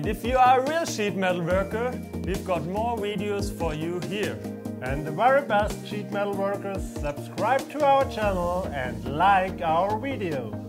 And if you are a real sheet metal worker, we've got more videos for you here. And the very best sheet metal workers, subscribe to our channel and like our videos.